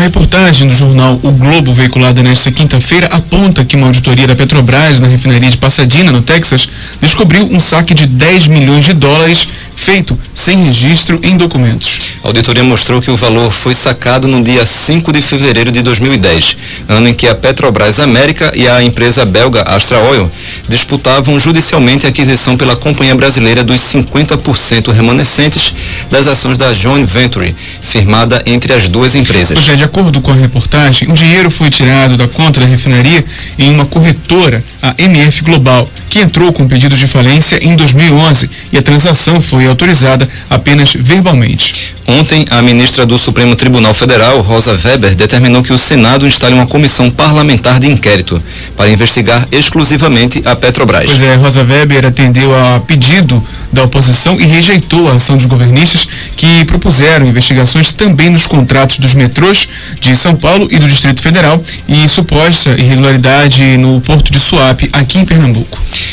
reportagem do jornal O Globo, veiculada nesta quinta-feira, aponta que uma auditoria da Petrobras na refinaria de Pasadena, no Texas, descobriu um saque de 10 milhões de dólares feito sem registro em documentos. A auditoria mostrou que o valor foi sacado no dia 5 de fevereiro de 2010, ano em que a Petrobras América e a empresa belga Astra Oil disputavam judicialmente a aquisição pela companhia brasileira dos 50% remanescentes das ações da Joint Venture, firmada entre as duas empresas. De acordo com a reportagem, o dinheiro foi tirado da conta da refinaria em uma corretora, a MF Global, que entrou com pedidos de falência em 2011 e a transação foi autorizada apenas verbalmente. Ontem, a ministra do Supremo Tribunal Federal, Rosa Weber, determinou que o Senado instale uma comissão parlamentar de inquérito para investigar exclusivamente a Petrobras. Pois é, Rosa Weber atendeu a pedido da oposição e rejeitou a ação dos governistas que propuseram investigações também nos contratos dos metrôs de São Paulo e do Distrito Federal e suposta irregularidade no Porto de Suape, aqui em Pernambuco.